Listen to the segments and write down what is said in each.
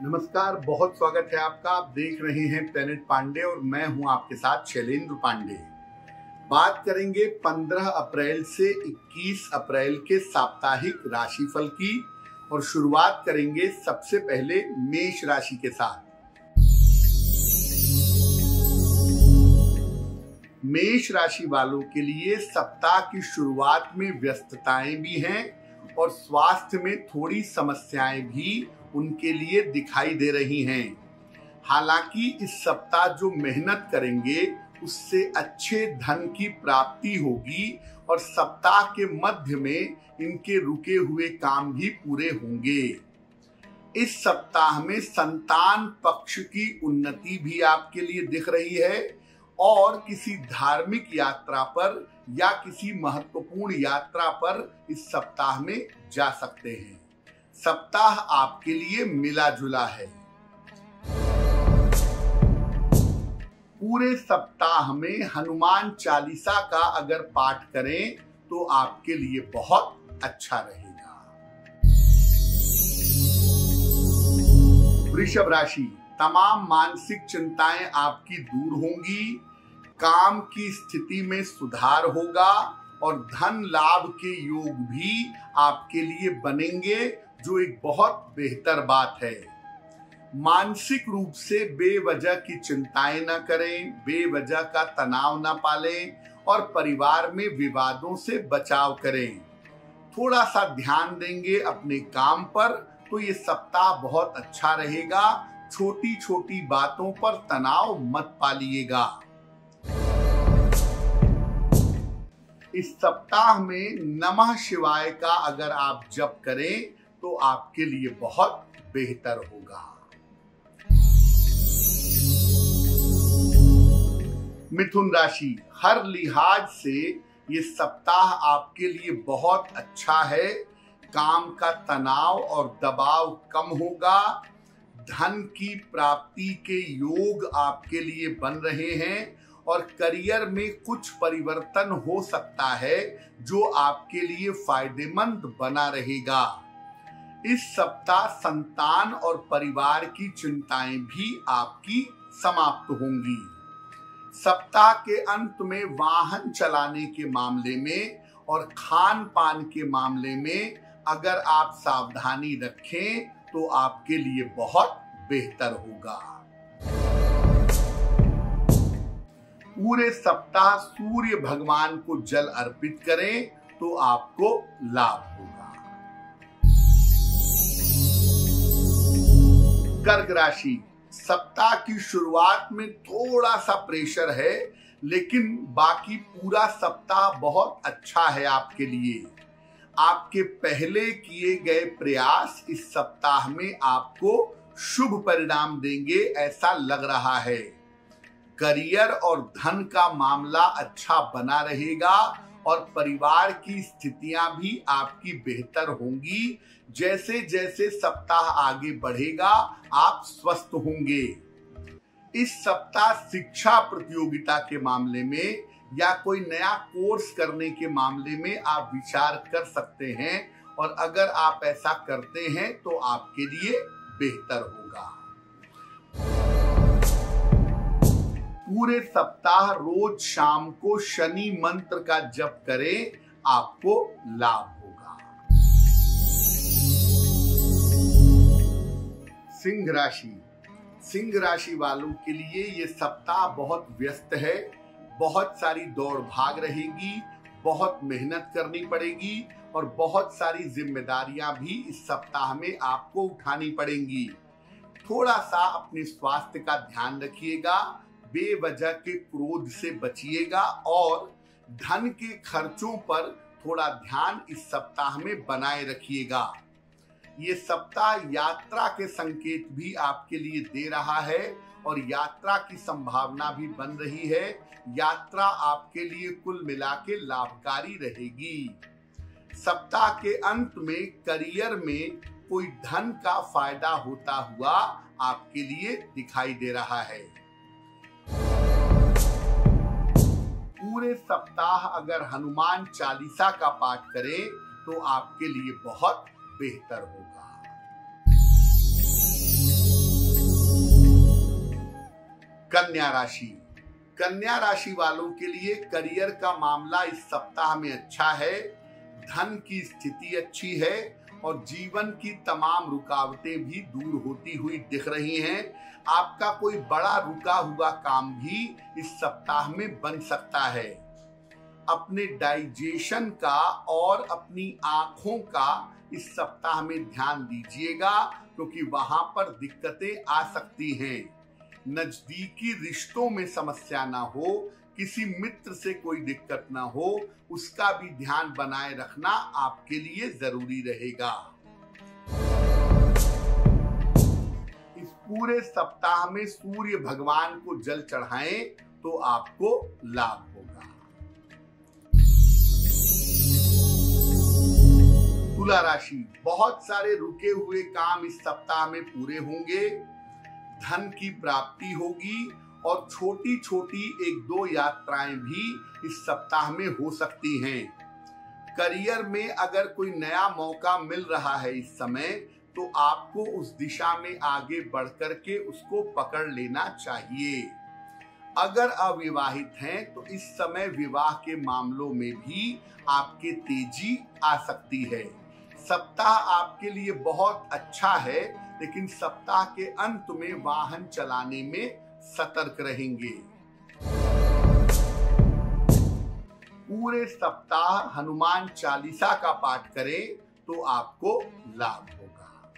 नमस्कार, बहुत स्वागत है आपका। आप देख रहे हैं प्लेनेट पांडे और मैं हूं आपके साथ शैलेंद्र पांडे। बात करेंगे 15 अप्रैल से 21 अप्रैल के साप्ताहिक राशिफल की और शुरुआत करेंगे सबसे पहले मेष राशि के साथ। मेष राशि वालों के लिए सप्ताह की शुरुआत में व्यस्तताएं भी हैं और स्वास्थ्य में थोड़ी समस्याएं भी उनके लिए दिखाई दे रही हैं। हालांकि इस सप्ताह जो मेहनत करेंगे उससे अच्छे धन की प्राप्ति होगी और सप्ताह के मध्य में इनके रुके हुए काम भी पूरे होंगे। इस सप्ताह में संतान पक्ष की उन्नति भी आपके लिए दिख रही है और किसी धार्मिक यात्रा पर या किसी महत्वपूर्ण यात्रा पर इस सप्ताह में जा सकते हैं। सप्ताह आपके लिए मिला जुला है। पूरे सप्ताह में हनुमान चालीसा का अगर पाठ करें तो आपके लिए बहुत अच्छा रहेगा। वृषभ राशि, तमाम मानसिक चिंताएं आपकी दूर होंगी, काम की स्थिति में सुधार होगा और धन लाभ के योग भी आपके लिए बनेंगे, जो एक बहुत बेहतर बात है। मानसिक रूप से बेवजह की चिंताएं न करें, बेवजह का तनाव न पालें और परिवार में विवादों से बचाव करें। थोड़ा सा ध्यान देंगे अपने काम पर तो ये सप्ताह बहुत अच्छा रहेगा। छोटी छोटी बातों पर तनाव मत पालिएगा। इस सप्ताह में नमः शिवाय का अगर आप जप करें तो आपके लिए बहुत बेहतर होगा। मिथुन राशि, हर लिहाज से ये सप्ताह आपके लिए बहुत अच्छा है। काम का तनाव और दबाव कम होगा। धन की प्राप्ति के योग आपके लिए बन रहे हैं और करियर में कुछ परिवर्तन हो सकता है जो आपके लिए फायदेमंद बना रहेगा। इस सप्ताह संतान और परिवार की चिंताएं भी आपकी समाप्त होंगी। सप्ताह के अंत में वाहन चलाने के मामले में और खान पान के मामले में अगर आप सावधानी रखें तो आपके लिए बहुत बेहतर होगा। पूरे सप्ताह सूर्य भगवान को जल अर्पित करें तो आपको लाभ होगा। कर्क राशि, सप्ताह की शुरुआत में थोड़ा सा प्रेशर है, लेकिन बाकी पूरा सप्ताह बहुत अच्छा है आपके लिए। आपके पहले किए गए प्रयास इस सप्ताह में आपको शुभ परिणाम देंगे, ऐसा लग रहा है। करियर और धन का मामला अच्छा बना रहेगा और परिवार की स्थितियां भी आपकी बेहतर होंगी। जैसे जैसे सप्ताह आगे बढ़ेगा आप स्वस्थ होंगे। इस सप्ताह शिक्षा प्रतियोगिता के मामले में या कोई नया कोर्स करने के मामले में आप विचार कर सकते हैं और अगर आप ऐसा करते हैं तो आपके लिए बेहतर होगा। पूरे सप्ताह रोज शाम को शनि मंत्र का जप करें, आपको लाभ होगा। सिंह राशि, सिंह राशि वालों के लिए ये सप्ताह बहुत व्यस्त है। बहुत सारी दौड़ भाग रहेगी, बहुत मेहनत करनी पड़ेगी और बहुत सारी जिम्मेदारियां भी इस सप्ताह में आपको उठानी पड़ेंगी। थोड़ा सा अपने स्वास्थ्य का ध्यान रखिएगा, बेवजह के क्रोध से बचिएगा और धन के खर्चों पर थोड़ा ध्यान इस सप्ताह में बनाए रखिएगा। ये सप्ताह यात्रा के संकेत भी आपके लिए दे रहा है और यात्रा की संभावना भी बन रही है। यात्रा आपके लिए कुल मिला के लाभकारी रहेगी। सप्ताह के अंत में करियर में कोई धन का फायदा होता हुआ आपके लिए दिखाई दे रहा है। पूरे सप्ताह अगर हनुमान चालीसा का पाठ करें तो आपके लिए बहुत बेहतर होगा। कन्या राशि। कन्या राशि वालों के लिए करियर का मामला इस सप्ताह में अच्छा है। धन की स्थिति अच्छी है और जीवन की तमाम रुकावटें भी दूर होती हुई दिख रही हैं। आपका कोई बड़ा रुका हुआ काम भी इस सप्ताह में बन सकता है। अपने डाइजेशन का और अपनी आंखों का इस सप्ताह में ध्यान दीजिएगा, क्योंकि वहां पर दिक्कतें आ सकती हैं। नजदीकी रिश्तों में समस्या ना हो, किसी मित्र से कोई दिक्कत ना हो, उसका भी ध्यान बनाए रखना आपके लिए जरूरी रहेगा। इस पूरे सप्ताह में सूर्य भगवान को जल चढ़ाएं तो आपको लाभ होगा। तुला राशि। बहुत सारे रुके हुए काम इस सप्ताह में पूरे होंगे। धन की प्राप्ति होगी और छोटी छोटी 1-2 यात्राएं भी इस सप्ताह में हो सकती हैं। करियर में अगर कोई नया मौका मिल रहा है इस समय, तो आपको उस दिशा में आगे बढ़कर के उसको पकड़ लेना चाहिए। अगर अविवाहित हैं तो इस समय विवाह के मामलों में भी आपके तेजी आ सकती है। सप्ताह आपके लिए बहुत अच्छा है, लेकिन सप्ताह के अंत में वाहन चलाने में सतर्क रहेंगे। पूरे सप्ताह हनुमान चालीसा का पाठ करें तो आपको लाभ होगा।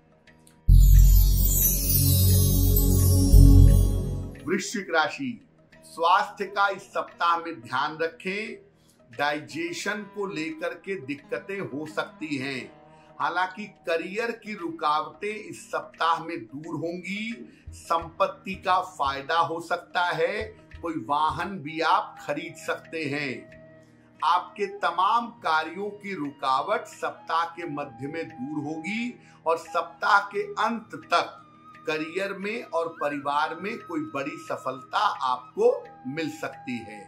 वृश्चिक राशि। स्वास्थ्य का इस सप्ताह में ध्यान रखें। डाइजेशन को लेकर के दिक्कतें हो सकती हैं। हालांकि करियर की रुकावटें इस सप्ताह में दूर होंगी। संपत्ति का फायदा हो सकता है। कोई वाहन भी आप खरीद सकते हैं। आपके तमाम कार्यों की रुकावट सप्ताह के मध्य में दूर होगी और सप्ताह के अंत तक करियर में और परिवार में कोई बड़ी सफलता आपको मिल सकती है।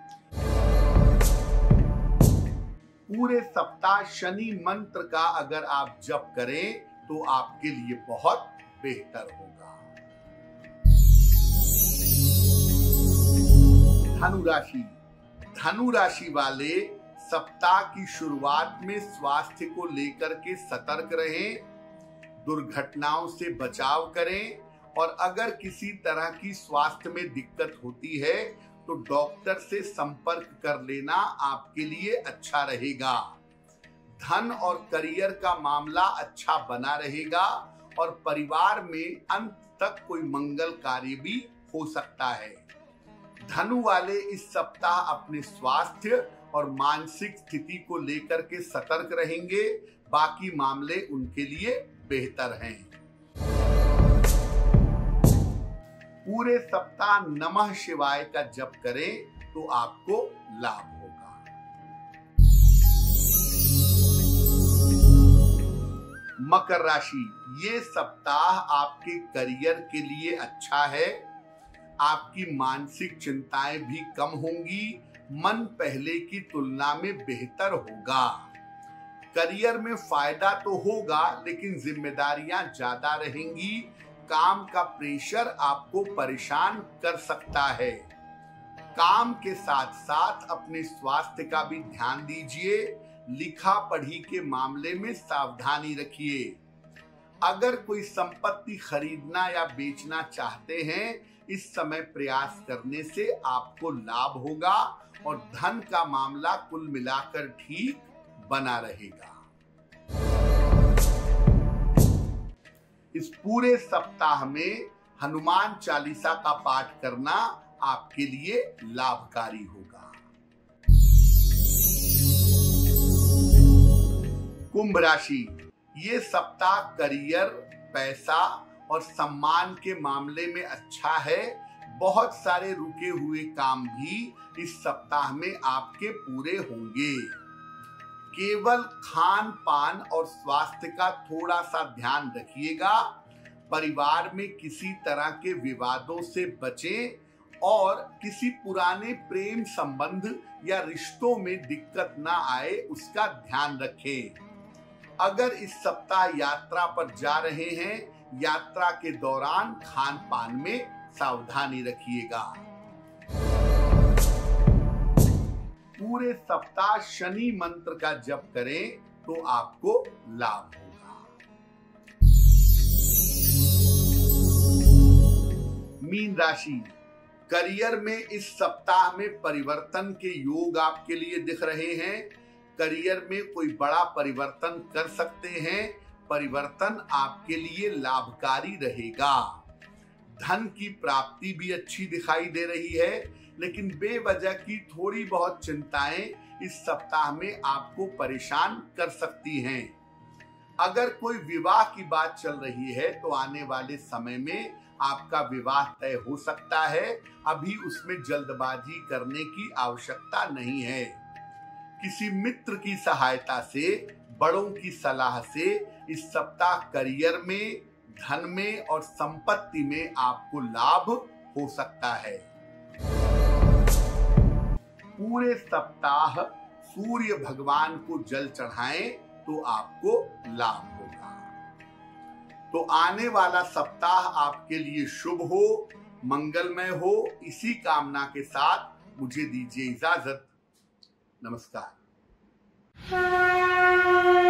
पूरे सप्ताह शनि मंत्र का अगर आप जप करें तो आपके लिए बहुत बेहतर होगा। धनु राशि। धनु राशि वाले सप्ताह की शुरुआत में स्वास्थ्य को लेकर के सतर्क रहें। दुर्घटनाओं से बचाव करें और अगर किसी तरह की स्वास्थ्य में दिक्कत होती है तो डॉक्टर से संपर्क कर लेना आपके लिए अच्छा रहेगा। धन और करियर का मामला अच्छा बना रहेगा और परिवार में अंत तक कोई मंगल कार्य भी हो सकता है। धनु वाले इस सप्ताह अपने स्वास्थ्य और मानसिक स्थिति को लेकर के सतर्क रहेंगे। बाकी मामले उनके लिए बेहतर हैं। पूरे सप्ताह नमः शिवाय का जप करें तो आपको लाभ होगा। मकर राशि। ये सप्ताह आपके करियर के लिए अच्छा है। आपकी मानसिक चिंताएं भी कम होंगी। मन पहले की तुलना में बेहतर होगा। करियर में फायदा तो होगा, लेकिन जिम्मेदारियां ज्यादा रहेंगी। काम का प्रेशर आपको परेशान कर सकता है। काम के साथ साथ अपने स्वास्थ्य का भी ध्यान दीजिए। लिखा पढ़ी के मामले में सावधानी रखिए। अगर कोई संपत्ति खरीदना या बेचना चाहते हैं, इस समय प्रयास करने से आपको लाभ होगा और धन का मामला कुल मिलाकर ठीक बना रहेगा। इस पूरे सप्ताह में हनुमान चालीसा का पाठ करना आपके लिए लाभकारी होगा। कुंभ राशि। ये सप्ताह करियर, पैसा और सम्मान के मामले में अच्छा है। बहुत सारे रुके हुए काम भी इस सप्ताह में आपके पूरे होंगे। केवल खान पान और स्वास्थ्य का थोड़ा सा ध्यान रखिएगा। परिवार में किसी तरह के विवादों से बचें और किसी पुराने प्रेम संबंध या रिश्तों में दिक्कत ना आए उसका ध्यान रखें। अगर इस सप्ताह यात्रा पर जा रहे हैं, यात्रा के दौरान खान पान में सावधानी रखिएगा। पूरे सप्ताह शनि मंत्र का जप करें तो आपको लाभ होगा। मीन राशि, करियर में इस सप्ताह में परिवर्तन के योग आपके लिए दिख रहे हैं। करियर में कोई बड़ा परिवर्तन कर सकते हैं। परिवर्तन आपके लिए लाभकारी रहेगा। धन की प्राप्ति भी अच्छी दिखाई दे रही है, लेकिन बेवजह की थोड़ी बहुत चिंताएं इस सप्ताह में आपको परेशान कर सकती हैं। अगर कोई विवाह की बात चल रही है तो आने वाले समय में आपका विवाह तय हो सकता है। अभी उसमें जल्दबाजी करने की आवश्यकता नहीं है। किसी मित्र की सहायता से, बड़ों की सलाह से इस सप्ताह करियर में, धन में और संपत्ति में आपको लाभ हो सकता है। पूरे सप्ताह सूर्य भगवान को जल चढ़ाएं तो आपको लाभ होगा। तो आने वाला सप्ताह आपके लिए शुभ हो, मंगलमय हो, इसी कामना के साथ मुझे दीजिए इजाजत। नमस्कार।